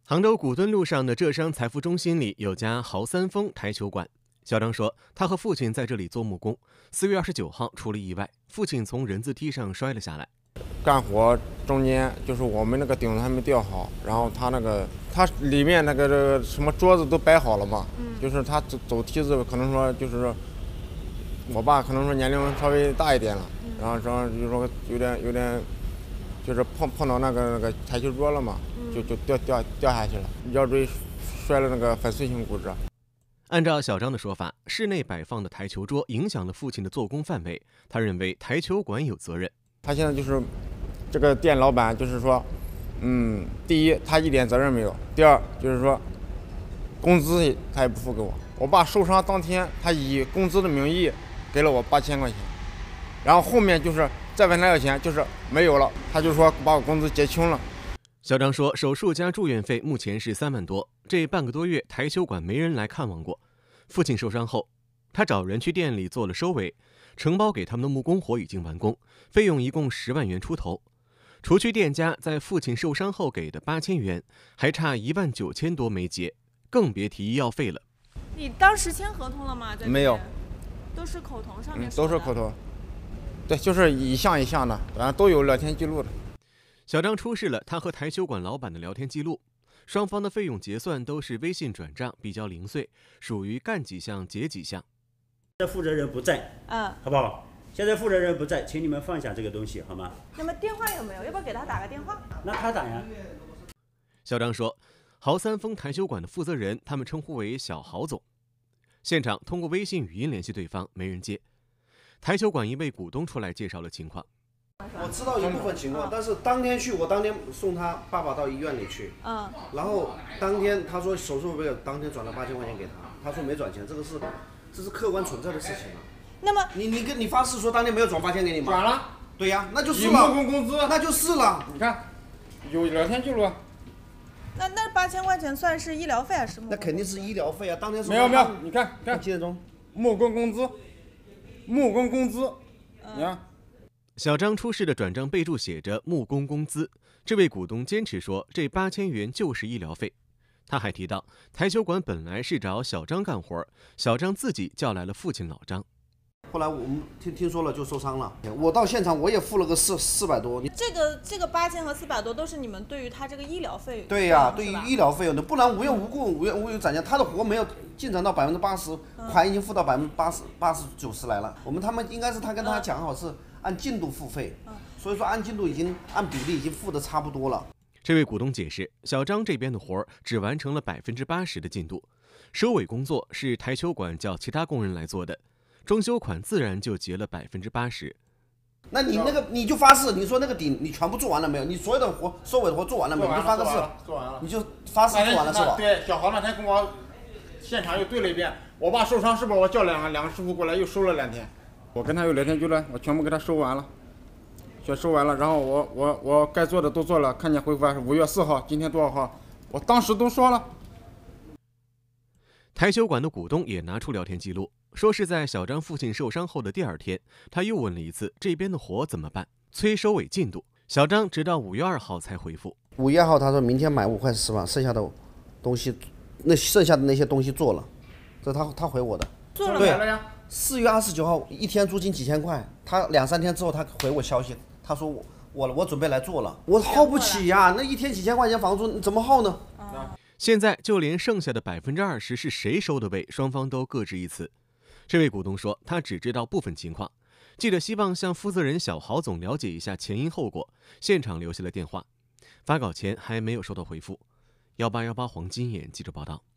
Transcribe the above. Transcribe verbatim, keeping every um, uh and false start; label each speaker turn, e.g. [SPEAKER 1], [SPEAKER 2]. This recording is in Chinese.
[SPEAKER 1] 杭州古墩路上的浙商财富中心里有家豪三丰台球馆。小张说，他和父亲在这里做木工。四月二十九号出了意外，父亲从人字梯上摔了下来。
[SPEAKER 2] 干活中间就是我们那个顶子还没吊好，然后他那个他里面那个这个什么桌子都摆好了嘛，嗯、就是他走走梯子可能说就是我爸可能说年龄稍微大一点了，嗯、然后说就说有点有点就是碰碰到那个那个台球桌了嘛，嗯、就就掉掉掉下去了，腰椎摔了那个粉碎性骨折。
[SPEAKER 1] 按照小张的说法，室内摆放的台球桌影响了父亲的做工范围，他认为台球馆有责任。
[SPEAKER 2] 他现在就是这个店老板，就是说，嗯，第一他一点责任没有，第二就是说，工资他也不付给我。我爸受伤当天，他以工资的名义给了我八千块钱，然后后面就是再问他要钱，就是没有了，他就说把我工资结清了。
[SPEAKER 1] 小张说，手术加住院费目前是三万多，这半个多月台球馆没人来看望过。父亲受伤后，他找人去店里做了收尾，承包给他们的木工活已经完工，费用一共十万元出头。除去店家在父亲受伤后给的八千元，还差一万九千多没结，更别提医药费了。
[SPEAKER 3] 你当时签合同了吗？
[SPEAKER 2] 没有，
[SPEAKER 3] 都是口头上面、
[SPEAKER 2] 嗯、都是口头。对，就是一项一项的，反正都有聊天记录的。
[SPEAKER 1] 小张出示了他和台球馆老板的聊天记录，双方的费用结算都是微信转账，比较零碎，属于干几项结几项。
[SPEAKER 4] 现在负责人不在，
[SPEAKER 3] 嗯，
[SPEAKER 4] 好不好？现在负责人不在，请你们放下这个东西，好吗？
[SPEAKER 3] 那么电话有没有？要不要给他打个电话？
[SPEAKER 4] 那他打呀。
[SPEAKER 1] 小张说，豪三丰台球馆的负责人，他们称呼为小豪总。现场通过微信语音联系对方，没人接。台球馆一位股东出来介绍了情况。
[SPEAKER 5] 我知道一部分情况，但是当天去，我当天送他爸爸到医院里去，嗯，然后当天他说手术费，当天转了八千块钱给他，他说没转钱，这个是这是客观存在的事情啊。
[SPEAKER 3] 那么
[SPEAKER 5] 你你跟你发誓说当天没有转八千给你吗？
[SPEAKER 2] 转了。
[SPEAKER 5] 对呀，那就是了。
[SPEAKER 2] 木工工资，
[SPEAKER 5] 那就是了。
[SPEAKER 2] 你看，有聊天记录。
[SPEAKER 3] 那那八千块钱算是医疗费还是木工？
[SPEAKER 5] 那肯定是医疗费啊，当天是
[SPEAKER 2] 没有没有，你看看
[SPEAKER 5] 几点钟？
[SPEAKER 2] 木工工资，木工工资，
[SPEAKER 3] 嗯、
[SPEAKER 2] 你看。
[SPEAKER 1] 小张出示的转账备注写着木工工资，这位股东坚持说这八千元就是医疗费。他还提到，台球馆本来是找小张干活，小张自己叫来了父亲老张。
[SPEAKER 5] 后来我们听听说了就受伤了，我到现场我也付了个四四百多。
[SPEAKER 3] 这个这个八千和四百多都是你们对于他这个医疗费。
[SPEAKER 5] 对呀、啊，对于医疗费用的，不然无缘无故无缘无故攒钱，他的活没有进展到百分之八十，款已经付到百分之八十八十九十来了。我们他们应该是他跟他讲好是按进度付费，所以说按进度已经按比例已经付的差不多了。
[SPEAKER 1] 这位股东解释，小张这边的活只完成了百分之八十的进度，收尾工作是台球馆叫其他工人来做的，装修款自然就结了百分之八十。
[SPEAKER 5] 那你那个你就发誓，你说那个顶你全部做完了没有？你所有的活收尾的活做完了没有？你就发个誓，
[SPEAKER 2] 做完了，
[SPEAKER 5] 你就发誓做完了是吧？
[SPEAKER 2] 对，小豪那天跟我现场又对了一遍，我爸受伤是不是？我叫两个两个师傅过来又收了两天，我跟他有聊天记录，我全部给他收完了。全收完了，然后我我我该做的都做了，看见回复是五月四号，今天多少号？我当时都说了。
[SPEAKER 1] 台球馆的股东也拿出聊天记录，说是在小张父亲受伤后的第二天，他又问了一次这边的活怎么办，催收尾进度。小张直到五月二号才回复。
[SPEAKER 5] 五月号他说明天买五块十万，剩下的东西那剩下的那些东西做了，这他他回我的。
[SPEAKER 3] 做了
[SPEAKER 5] 对呀。四月二十九号一天租金几千块，他两三天之后他回我消息。他说我我我准备来做了，我耗不起呀，那一天几千块钱房租你怎么耗呢？
[SPEAKER 1] 现在就连剩下的百分之二十是谁收的尾，双方都各执一词。这位股东说，他只知道部分情况。记者希望向负责人小豪总了解一下前因后果，现场留下了电话，发稿前还没有收到回复。幺八幺八黄金眼记者报道。